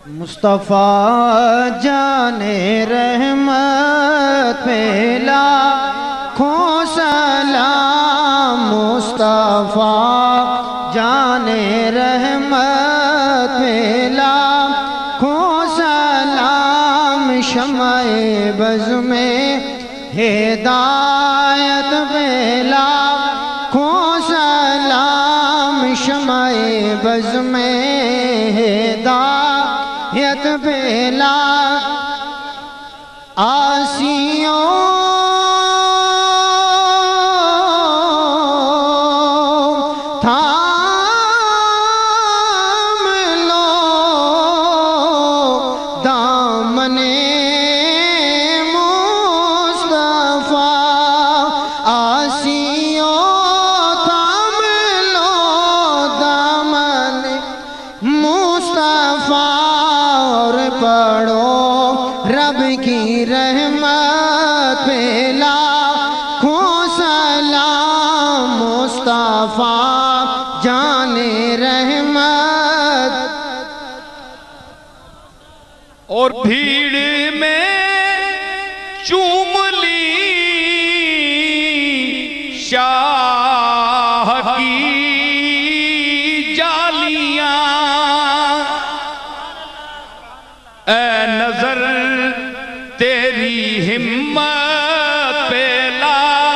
मुस्तफ़ा जाने रहमत पे लाखों सलाम। मुस्तफ़ा जाने रहमत पे लाखों सलाम। शमाए बज़ में हिदायत पे लाखों सलाम। शमाए बज़ में हिदायत बेला आसियों थाम लो दामने मुस्तफ़ा। आसियों थाम लो दामने मुस्तफ़ा। और पढ़ो रब की रहमत पे लाखों सलाम। मुस्तफ़ा जाने रहमत। और भीड़ में चूम ली शाह की जालियां। ए नजर तेरी हिम्मत पे ला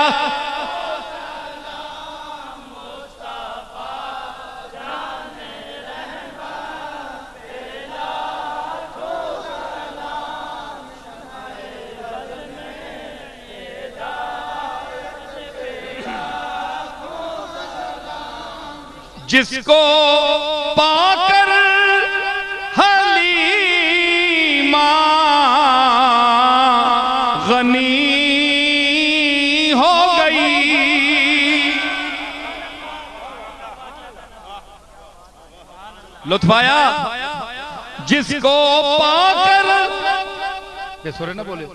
जिसको पाकर हलीमा गनी हो गई। लुत्फ आया? जिसको पाकर ये सुरे ना बोले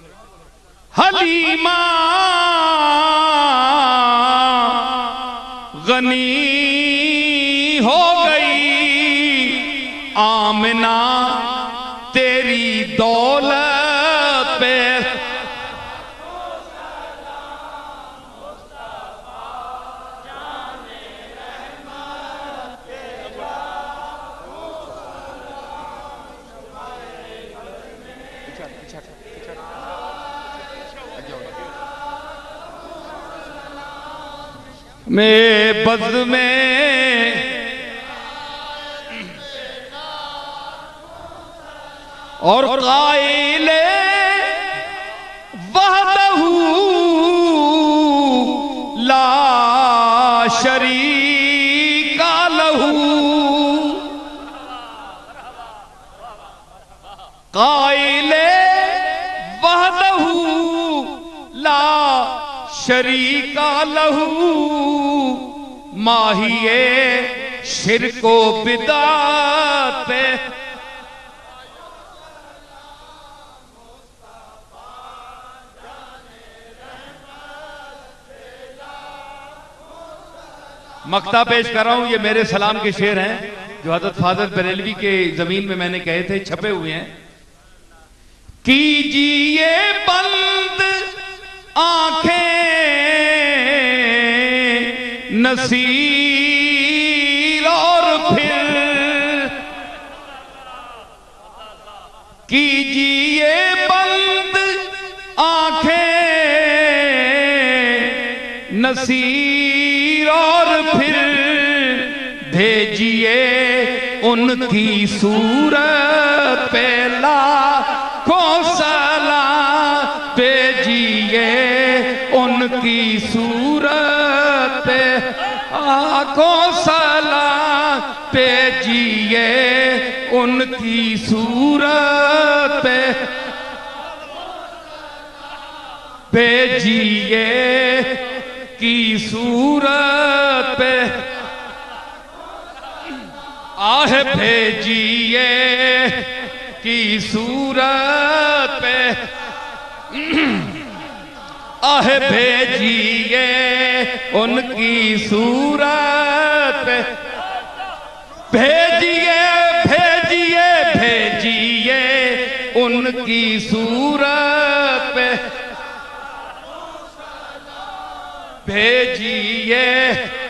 हलीमा गनी हो गई। आमना तेरी दौलत पे मैं बज़ में और काइले वहदहू ला शरीका लहू। काइले वहदहू ला शरीका लहू। माहिए शिरको बिदात पे मक्ता पेश कर रहा हूं। ये मेरे सलाम के शेर हैं जो हज़रत फादर बरेलवी के जमीन में मैंने कहे थे, छपे हुए हैं। कीजिए बंद आंखें नसीर और फिर कीजिए बंद आंखें नसीर और फिर भेजिए उनकी सूरत पे लाखों सलाम। भेजिए उनकी सूरत पे लाखों सलाम। भेजिए उनकी सूरत पे भेजिए की सूरत पे आह भेजिए की सूरत पे आह भेजिए उनकी सूरत पे भेजिए भेजिए भेजिए उनकी सूरत पे भेजिए